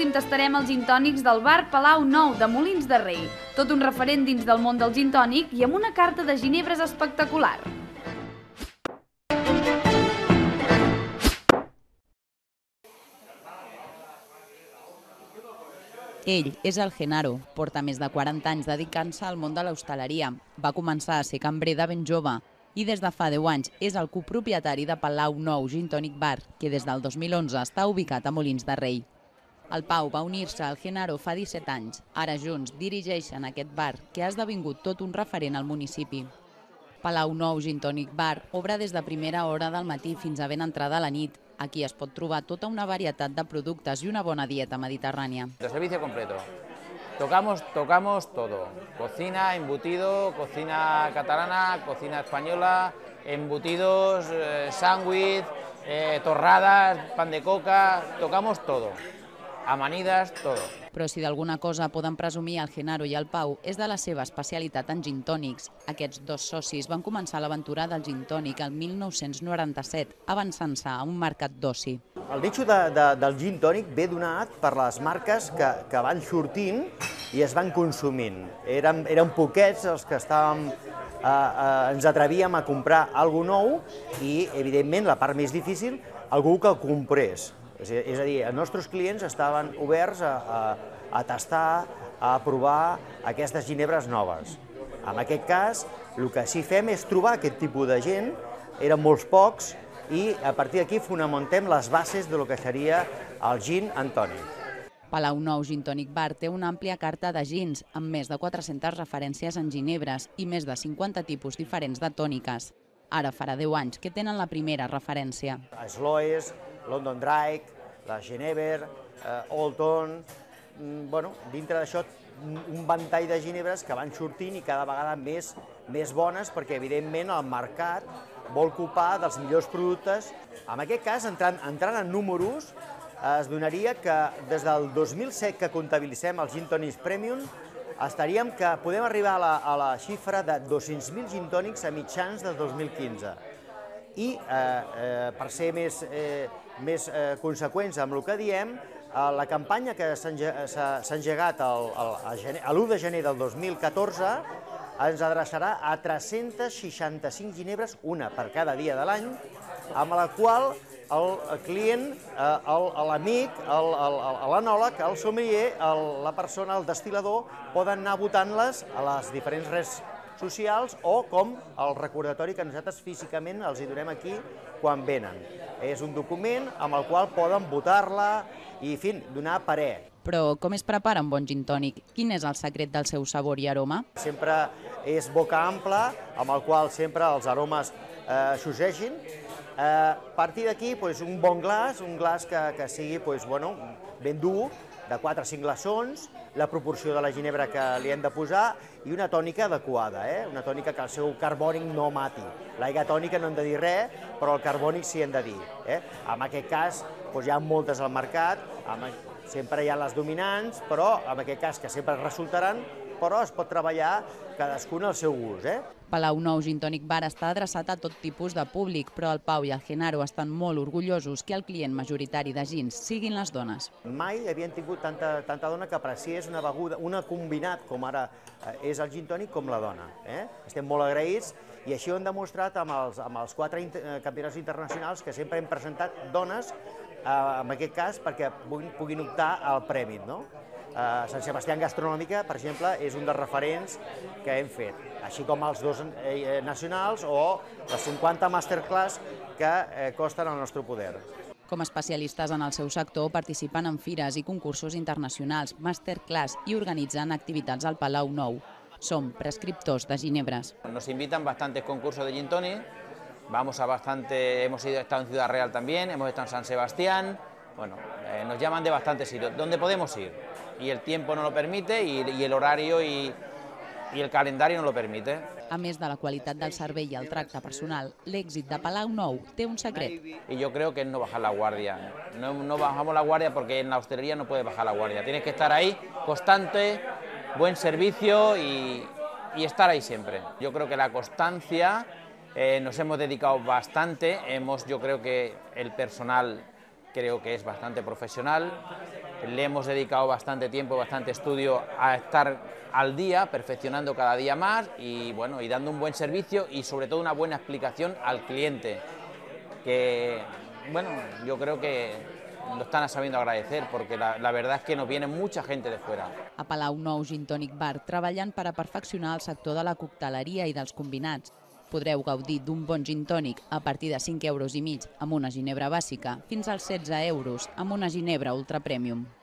últim tastarem els gin tònics del bar Palau Nou de Molins de Rei, tot un referent dins del món del gin tònic i amb una carta de ginebres espectacular. Ell és el Genaro, porta més de 40 anys dedicant-se al món de l'hostaleria. Va començar a ser cambrer de ben jove i des de fa 10 anys és el copropietari de Palau Nou Gin Tonic Bar, que des del 2011 està ubicat a Molins de Rei. El Pau va unir-se al Genaro fa 17 anys. Ara junts dirigeixen aquest bar, que ha esdevingut tot un referent al municipi. Palau Nou Gin Tonic Bar obre des de primera hora del matí fins a ben entrada la nit. Aquí es pot trobar tota una varietat de productes i una bona dieta mediterrània. El servicio completo. Tocamos todo. Cocina, embutido, cocina catalana, cocina española, embutidos, sándwich, torradas, pan de coca, tocamos todo. Amanides, todo. Però si d'alguna cosa poden presumir el Genaro i el Pau és de la seva especialitat en gin tònics. Aquests dos socis van començar l'aventura del gin tònic el 1997, avançant-se a un mercat d'oci. El nicho del gin tònic ve donat per les marques que van sortint i es van consumint. Eren poquets els que ens atrevíem a comprar alguna nou i, evidentment, la part més difícil, algú que el comprés. És a dir, els nostres clients estaven oberts a tastar, a provar aquestes ginebres noves. En aquest cas, el que sí fem és trobar aquest tipus de gent, eren molts pocs, i a partir d'aquí fonamentem les bases del que seria el gin en tònic. Palau Nou Gin Tonic Bar té una àmplia carta de gins, amb més de 400 referències en ginebres i més de 50 tipus diferents de tòniques. Ara farà 10 anys que tenen la primera referència. Sloes, London Dry, la Genever, Olton, dintre d'això un ventall de ginebres que van sortint i cada vegada més bones perquè evidentment el mercat vol ocupar dels millors productes. En aquest cas, entrant en números, es donaria que des del 2007 que comptabilitzem els gin tònics premium estaríem que podem arribar a la xifra de 200.000 gin tònics a mitjans del 2015. I per ser més conseqüents amb el que diem, la campanya que s'ha engegat l'1 de gener del 2014 ens adreçarà a 365 ginebres, una per cada dia de l'any, amb la qual el client, l'amic, l'anòleg, el sommelier, la persona, el destil·lador, poden anar votant-les a les diferents redes socials o com el recordatori que nosaltres físicament els hi donem aquí quan venen. És un document amb el qual poden votar-la i, en fi, donar parer. Però com es prepara un bon gin tònic? Quin és el secret del seu sabor i aroma? Sempre és boca ampla, amb el qual sempre els aromes s'ussegin. A partir d'aquí, un bon glaç, un glaç que sigui ben dur, de 4 a 5 glaçons, la proporció de la ginebra que li hem de posar i una tònica adequada, una tònica que el seu carbònic no mati. L'aigua tònica no hem de dir res, però el carbònic sí hem de dir. En aquest cas hi ha moltes al mercat, sempre hi ha les dominants, però en aquest cas que sempre resultaran, però es pot treballar cadascun al seu gust. Palau Nou Gin Tonic Bar està adreçat a tot tipus de públic, però el Pau i el Genaro estan molt orgullosos que el client majoritari de gins siguin les dones. Mai havien tingut tanta dona que apreciés una beguda, una combinat com ara és el gin tònic com la dona. Estem molt agraïts i així ho hem demostrat amb els 4 campionats internacionals que sempre hem presentat dones, en aquest cas perquè puguin optar al premi. Sant Sebastián Gastronòmica, per exemple, és un dels referents que hem fet, així com els 2 nacionals o les 50 masterclass que costen al nostre poder. Com a especialistes en el seu sector, participen en fires i concursos internacionals, masterclass i organitzen activitats al Palau Nou. Som prescriptors de ginebres. Nos invitan bastantes concursos de gin tonic, hemos estado en Ciudad Real también, hemos estado en San Sebastián. Nos llaman de bastantes sitios, donde podemos ir, y el tiempo no lo permite, y el horario y el calendario no lo permite. A més de la qualitat del servei i el tracte personal, l'èxit de Palau Nou té un secret. Y yo creo que es no bajar la guardia. No bajamos la guardia porque en la hostelería no puedes bajar la guardia. Tienes que estar ahí, constante, buen servicio y estar ahí siempre. Yo creo que la constancia, nos hemos dedicado bastante, yo creo que el personal creo que es bastante profesional, le hemos dedicado bastante tiempo, bastante estudio a estar al día, perfeccionando cada día más y, bueno, y dando un buen servicio y sobre todo una buena explicación al cliente, que, bueno, yo creo que lo están sabiendo agradecer porque la verdad es que nos viene mucha gente de fuera. A Palau Nou Gin Tonic Bar treballen per a perfeccionar el sector de la cocteleria i dels combinats. Podreu gaudir d'un bon gin tònic a partir de 5,5 € amb una ginebra bàsica fins als 16 € amb una ginebra ultra premium.